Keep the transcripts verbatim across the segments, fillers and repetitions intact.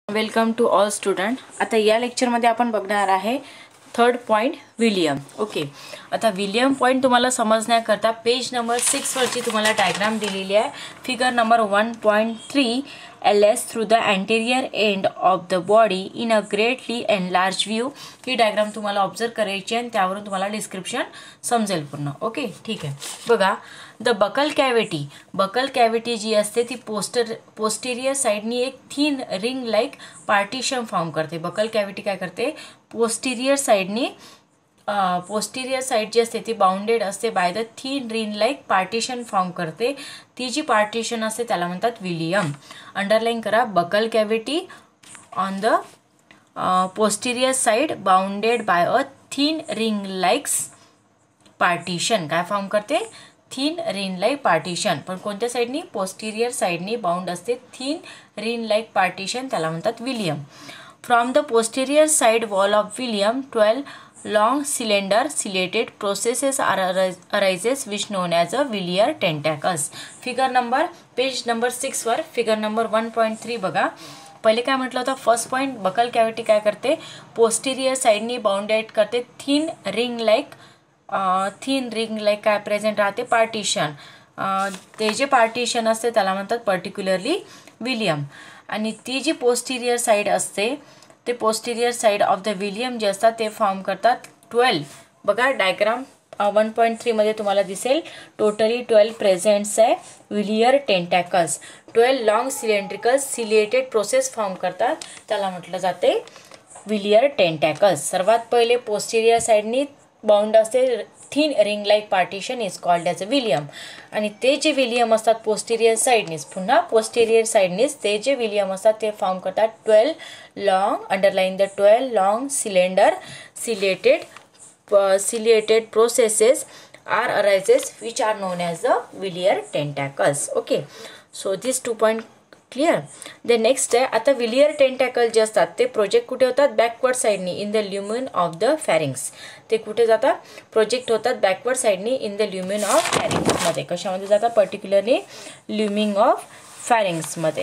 Welcome to all student. आता या लेक्चरमध्ये आपण बघणार आहे थर्ड पॉईंट विलियम. ओके, आता विलियम पॉईंट तुम्हाला समजण्याकरता पेज नंबर सिक्स वरची तुम्हाला डायग्राम दिलेली आहे. Figure number one point three L S through the anterior end of the body in a greatly enlarge view. ही डायग्राम तुम्हाला ऑब्झर्व करायची आणि त्यावरून तुम्हाला डिस्क्रिप्शन समजेल पूर्ण. ओके, ठीक आहे. बघा, the buccal cavity buccal cavity जी असते ती पोस्टर पोस्टेरियर साईडनी एक thin ring like partition form करते. बकल कॅव्हिटी काय करते, पोस्टेरियर साईडनी पोस्टेरियर साईड जी असते ती बाउंडेड असते by the thin ring like partition form करते. ती जी पार्टिशन असते त्याला म्हणतात विलियम. अंडरलाईन करा, buccal cavity on the posterior side bounded by a thin ring likes partition. काय फॉर्म करते, थिन रिन लाईक पार्टिशन. पण कोणत्या साईडनी, पोस्टेरियर साईडनी बाउंड असते थिन रिन लाईक पार्टिशन, त्याला म्हणतात velum. From the posterior side wall of velum twelve long cylinder ciliated processes are arises which known as a velar tentacles. Figure number page number six वर figure number one point three बघा. पहिले काय म्हटलं होतं, first point buckle cavity काय करते, posterior साईडनी bounded करते thin ring like thin ring like काय प्रेझेंट राहते पार्टिशन. ते जे पार्टिशन असते त्याला म्हणतात पर्टिक्युलरली विलियम. आणि ती जी पोस्टेरियर साईड असते ते posterior side of the velum जे असतात ते फॉर्म करतात ट्वेल्व. बघा डायग्राम वन पॉईंट थ्रीमध्ये तुम्हाला दिसेल टोटली ट्वेल्व प्रेझेंट्स आहे velar tentacles. Twelve long cylindrical ciliated process form करतात, त्याला म्हटलं जाते विलियर टेंटॅकल्स. सर्वात पहिले पोस्टेरियर साईडनी बाउंड असते thin ring like partition is called as a velum. आणि ते जे विलियम असतात पोस्टेरियर साईडनीच, पुन्हा पोस्टेरियर साईडनीच ते जे विलियम असतात ते फॉर्म करतात twelve long, underline the twelve long cylinder ciliated ciliated processes are arises which are known as a velar tentacles. Okay, so this two point clear. The next आहे, आता विलियर टेंटॅकल जे असतात ते प्रोजेक्ट कुठे होतात, बॅकवर्ड साईडनी in the lumen of the pharynx. ते कुठे जातात, प्रोजेक्ट होतात बॅकवर्ड साईडनी इन द ल्युमेन ऑफ फॅरिंग्समध्ये. कशामध्ये जातात, पर्टिक्युलरली ल्युमिंग ऑफ फॅरिंग्समध्ये.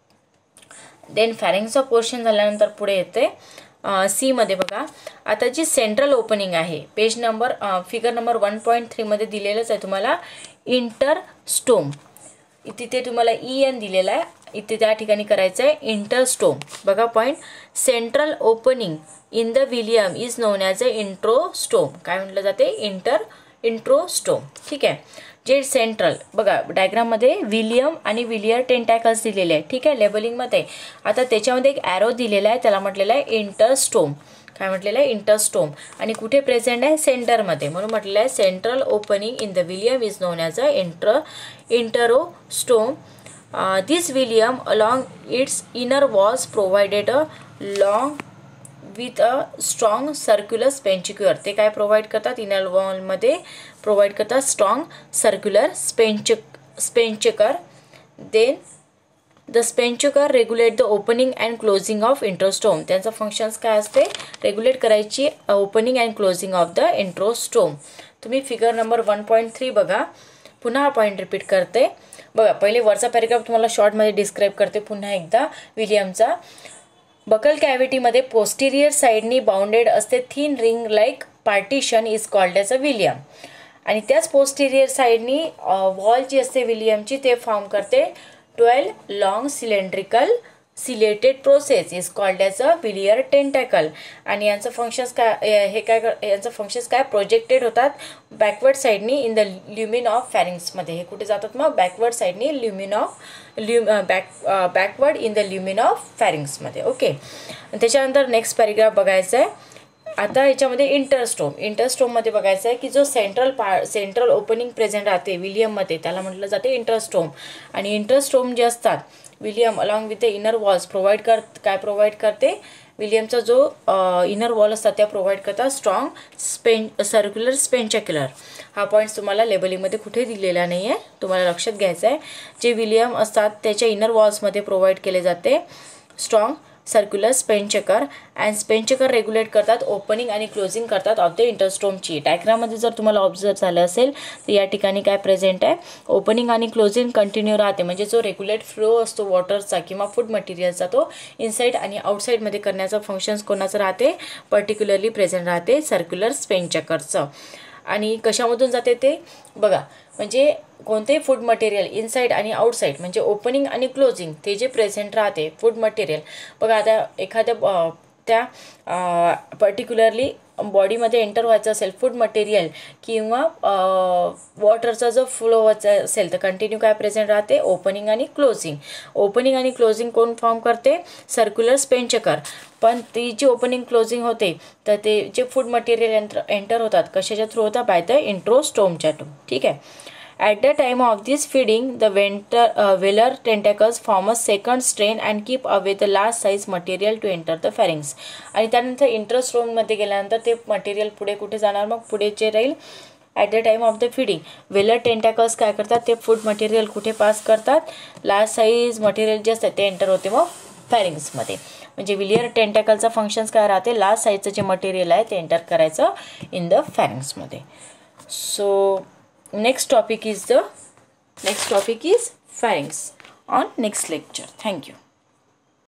देन फॅरिंग्सचा पोर्शन झाल्यानंतर पुढे येते सी मध्ये. बघा, आता जी सेंट्रल ओपनिंग आहे page number figure number one point थ्रीमध्ये दिलेलंच आहे तुम्हाला इंटरस्टोम. तिथे तुम्हाला ई एन दिलेला आहे, इथे त्या ठिकाणी करायचं आहे इंटरस्टोम. बघा point, central opening in the velum is known as a enterostome. काय म्हटलं जाते, इंटर इंट्रोस्टोम. ठीक आहे. जे सेंट्रल बघा डायग्राममध्ये विलियम आणि विलियर टेंटॅकल्स दिलेले आहे. ठीक आहे, लेबलिंगमध्ये. आता त्याच्यामध्ये एक ॲरो दिलेला आहे, त्याला म्हटलेलं आहे इंटरस्टोम. काय म्हटलेलं आहे, इंटरस्टोम. आणि कुठे प्रेझेंट आहे, सेंटरमध्ये, म्हणून म्हटलेलं आहे central opening in the velum is known as a enter enterostome. This velum along its inner walls provided along with a strong circular sphincter. ते काय प्रोव्हाइड करतात, इनर वॉलमध्ये प्रोव्हाइड करतात strong circular sphincter sphincter. Then the sphincter regulate the opening and closing of enterostome. त्यांचं functions काय असते, regulate करायची opening and closing of the enterostome. तुम्ही figure number one point three बघा. पुन्हा हा पॉईंट रिपीट करते. बघा, पहिले वरचा पॅरेग्राफ तुम्हाला शॉर्टमध्ये डिस्क्राईब करते पुन्हा एकदा विलियमचा. बकल कॅव्हिटीमध्ये पोस्टेरियर साईडनी बाउंडेड असते thin ring like partition is called as a velum. आणि त्याच पोस्टेरियर साईडनी वॉल जी असते विलियमची ते फॉर्म करते twelve long cylindrical ciliated process is called as a velar tentacle. आणि यांचं फंक्शन्स काय, हे काय यांचं फंक्शन्स काय, प्रोजेक्टेड होतात बॅकवर्ड साईडनी इन द ल्युमिन ऑफ फॅरिंग्समध्ये. हे कुठे जातात मग, बॅकवर्ड साईडनी ल्युमिन ऑफ ल्यु back backward in the lumen of फॅरिंग्समध्ये. ओके, त्याच्यानंतर नेक्स्ट पॅरेग्राफ बघायचं आहे. आता याच्यामध्ये इंटरस्टोम इंटरस्टोममध्ये बघायचं आहे की जो सेंट्रल पा सेंट्रल ओपनिंग प्रेझेंट राहते विलियममध्ये त्याला म्हटलं जाते इंटरस्टोम. आणि इंटरस्टोम जे असतात velum along with the inner walls provide कर काय प्रोव्हाइड करते, विलियमचा जो इनर वॉल असतात त्या प्रोव्हाइड करतात स्ट्रॉंग स्पेन सर्क्युलर स्पेंचक्युलर. हा पॉईंट्स तुम्हाला लेबलिंगमध्ये कुठे दिलेला नाही आहे, तुम्हाला लक्षात घ्यायचं आहे. जे विलियम असतात त्याच्या इनर वॉल्समध्ये प्रोव्हाइड केले जाते strong circular sphincter and sphincter regulate करतात ओपनिंग आणि क्लोजिंग करतात ऑफ द इंटरस्टोमची. डायग्राममध्ये जर तुम्हाला ऑब्झर्व झालं असेल तर या ठिकाणी काय प्रेझेंट आहे, ओपनिंग आणि क्लोजिंग कंटिन्यू राहते. म्हणजे जो रेग्युलेट फ्लो असतो वॉटरचा किंवा फूड मटेरियलचा तो इनसाईड आणि आउटसाईडमध्ये करण्याचा फंक्शन्स कोणाचं राहते, पर्टिक्युलरली प्रेझेंट राहते सर्क्युलर स्पेंचकरचं. आणि कशामधून जाते ते बघा, म्हणजे कोणतेही फूड मटेरियल इनसाईड आणि आउटसाईड म्हणजे ओपनिंग आणि क्लोजिंग ते जे प्रेझेंट राहते फूड मटेरियल. बघा आता एखाद्या त्या पर्टिक्युलरली बॉडीमध्ये एंटर व्हायचं असेल फूड मटेरियल किंवा वॉटरचा जो फ्लो व्हायचा असेल तर कंटिन्यू काय प्रेझेंट राहते, ओपनिंग आणि क्लोजिंग. ओपनिंग आणि क्लोजिंग कोण फॉर्म करते, सर्क्युलर स्पेंचकर. पण ती जी ओपनिंग क्लोजिंग होते तर ते जे फूड मटेरियल एंटर होतात कशाच्या थ्रू होतात, बाय द इंट्रोस्टोमच्या थ्रू. ठीक आहे. At the time of this feeding, the venter, uh, velar tentacles form a second strain and keep away the last size material to enter the pharynx. आणि त्यानंतर इंट्रोस्टोममध्ये गेल्यानंतर ते material पुढे कुठे जाणार, मग पुढे जे राहील at the time of the feeding velar tentacles काय करतात, ते फूड मटेरियल कुठे पास करतात, लास्ट साईज मटेरियल जे असतं ते एंटर होते मग फॅरिंग्समध्ये. म्हणजे विलियर टेंटॅकलचा फंक्शन्स काय राहते, लास्ट साईजचं जे मटेरियल आहे ते एंटर करायचं इन द फॅरिंग्समध्ये. So next topic is the next topic is pharynx on next lecture. Thank you.